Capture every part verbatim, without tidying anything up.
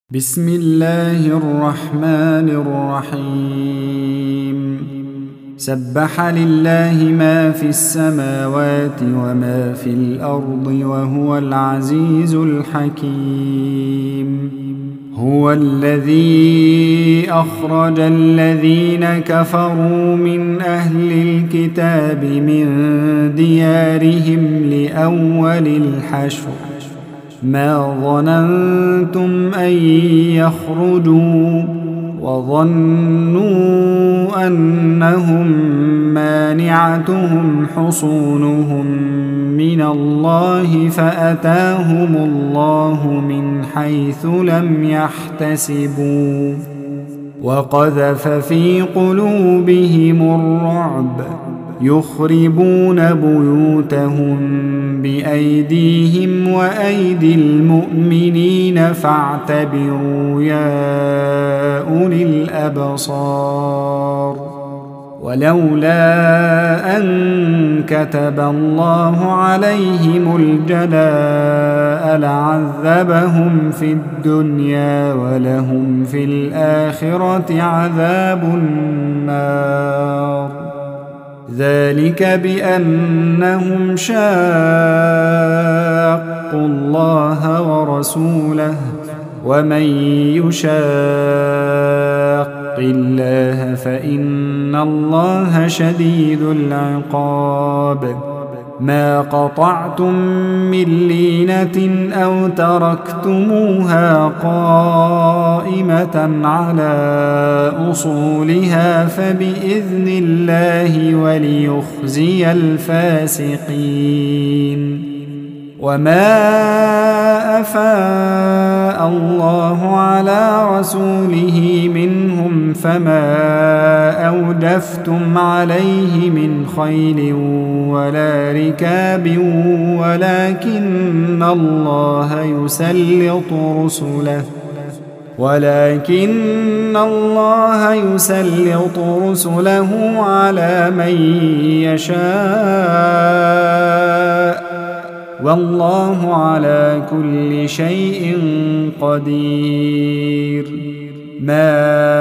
بسم الله الرحمن الرحيم سبح لله ما في السماوات وما في الأرض وهو العزيز الحكيم هو الذي أخرج الذين كفروا من أهل الكتاب من ديارهم لأول الحشر ما ظننتم أن يخرجوا وظنوا أنهم مانعتهم حصونهم من الله فأتاهم الله من حيث لم يحتسبوا وقذف في قلوبهم الرعب يخربون بيوتهم بأيديهم وأيدي المؤمنين فاعتبروا يا أولي الأبصار ولولا أن كتب الله عليهم الجلاء لعذبهم في الدنيا ولهم في الآخرة عذاب النار ذلك بأنهم شاقوا الله ورسوله ومن يشاق الله فإن الله شديد العقاب ما قطعتم من لينة أو تركتموها قائمة على أصولها فبإذن الله وليخزي الفاسقين وما أفاء الله على رسوله منهم فما أوجفتم عليه من خيل ولا ركاب ولكن الله يسلط رسله ولكن الله يسلط رسله على من يشاء والله على كل شيء قدير ما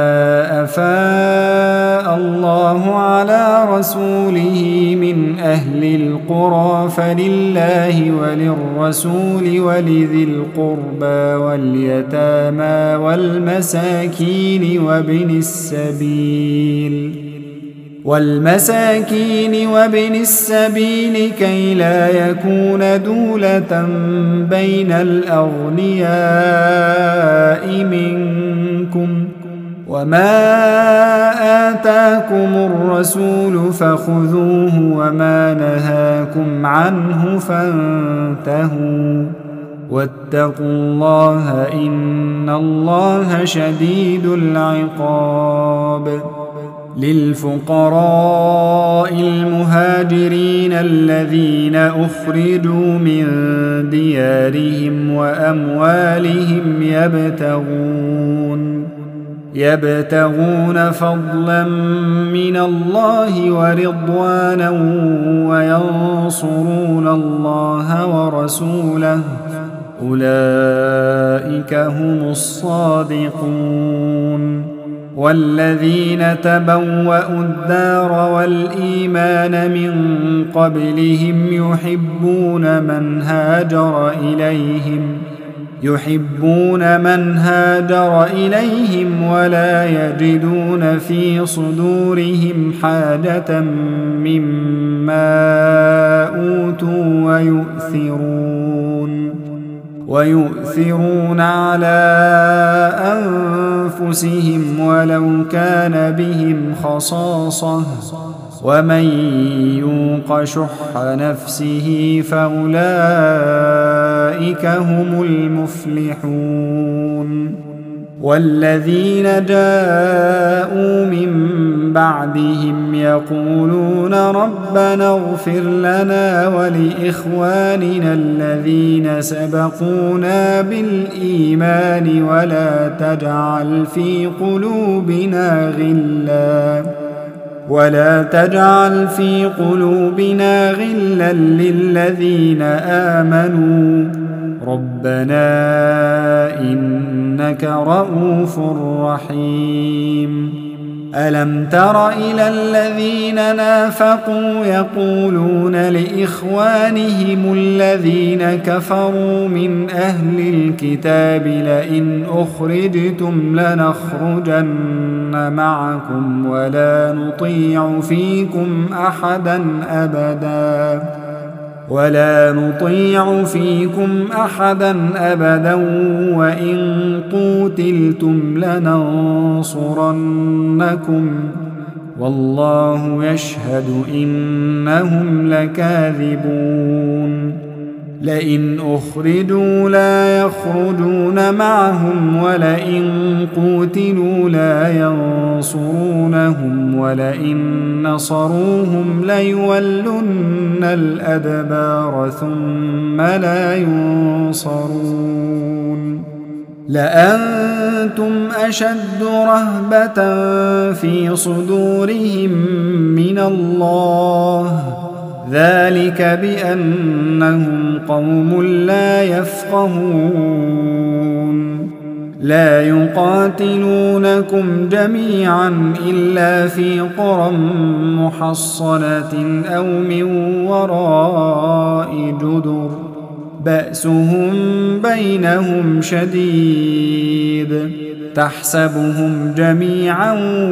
أفاء الله على رسوله من أهل القرى فلله وللرسول ولذي القربى واليتامى والمساكين وابن السبيل والمساكين وابن السبيل كي لا يكون دولة بين الأغنياء منكم وما آتاكم الرسول فخذوه وما نهاكم عنه فانتهوا واتقوا الله إن الله شديد العقاب للفقراء المهاجرين الذين أخرجوا من ديارهم وأموالهم يبتغون يبتغون فضلا من الله ورضوانا وينصرون الله ورسوله أولئك هم الصادقون والذين تبوأوا الدار والإيمان من قبلهم يحبون من هاجر إليهم يحبون من هاجر إليهم ولا يجدون في صدورهم حاجة مما أوتوا ويؤثرون ويؤثرون على أنفسهم ولو كان بهم خصاصة ومن يوق شح نفسه فأولئك هم المفلحون والذين جاءوا من بعدهم يقولون ربنا اغفر لنا ولإخواننا الذين سبقونا بالإيمان ولا تجعل في قلوبنا غلا ولا تجعل في قلوبنا غلا للذين آمنوا ربنا إنك رؤوف رحيم. ألم تر إلى الذين نافقوا يقولون لإخوانهم الذين كفروا من أهل الكتاب لئن أخرجتم لنخرجن معكم ولا نطيع فيكم أحدا أبدا ولا نطيع فيكم أحدا أبدا وإن قوتلتم لننصرنكم والله يشهد إنهم لكاذبون. لئن أخرجوا لا يخرجون معهم ولئن قوتلوا لا ينصرونهم ولئن نصروهم ليولن الأدبار ثم لا ينصرون. لأنتم أشد رهبة في صدورهم من الله ذلك بأنهم قوم لا يفقهون. لا يقاتلونكم جميعا إلا في قرى محصنة أو من وراء جدر بأسهم بينهم شديد تحسبهم جميعا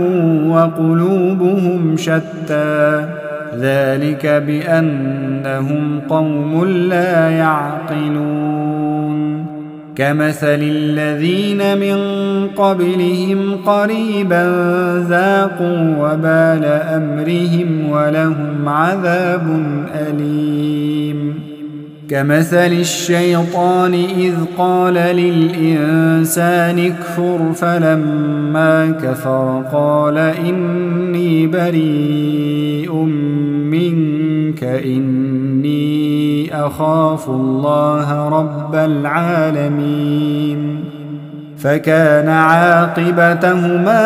وقلوبهم شتى ذلك بأنهم قوم لا يعقلون. كمثل الذين من قبلهم قريبا ذاقوا وبال أمرهم ولهم عذاب أليم. كمثل الشيطان إذ قال للإنسان اكفر فلما كفر قال إني بريء منك إني أخاف الله رب العالمين. فكان عاقبتهما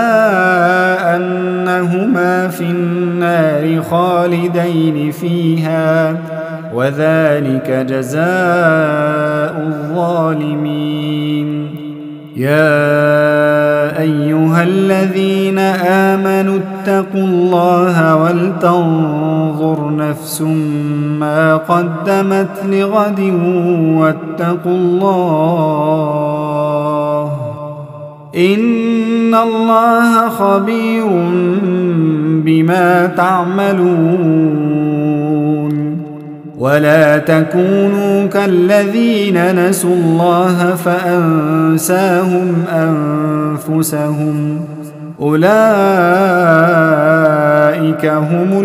أنهما في النار خالدين فيها وذلك جزاء الظالمين. يا أيها الذين آمنوا اتقوا الله ولتنظر نفس ما قدمت لغد واتقوا الله إن الله خبير بما تعملون. ولا تكونوا كالذين نسوا الله فأنساهم أنفسهم أولئك هم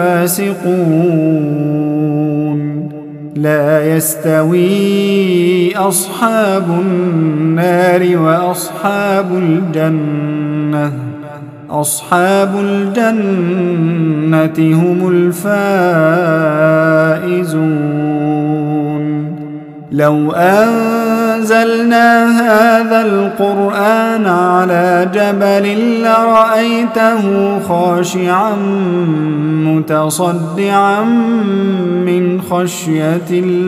الفاسقون. لا يستوي أصحاب النار وأصحاب الجنة أصحاب الجنة هم الفائزون. لو أنزلنا هذا القرآن على جبل لرأيته خاشعا متصدعا من خشية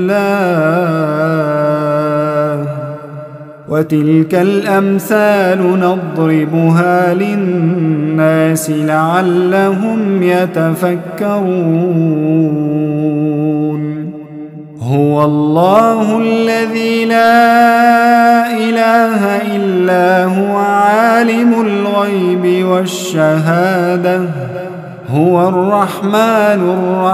الله وتلك الأمثال نضربها للناس لعلهم يتفكرون. هو الله الذي لا إله إلا هو عالم الغيب والشهادة هو الرحمن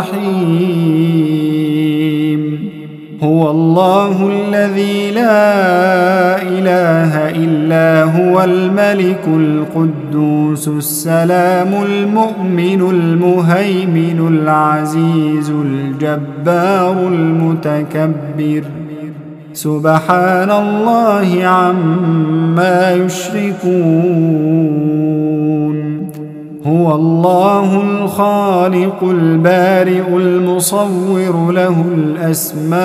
الرحيم. هو الله الذي لا إله إلا هو الملك القدوس السلام المؤمن المهيمن العزيز الجبار المتكبر سبحان الله عما يشركون. هو الله الخالق البارئ المصور له الأسماء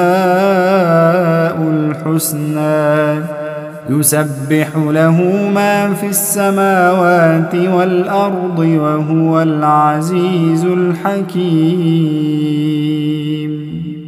الحسنى يسبح له ما في السماوات والأرض وهو العزيز الحكيم.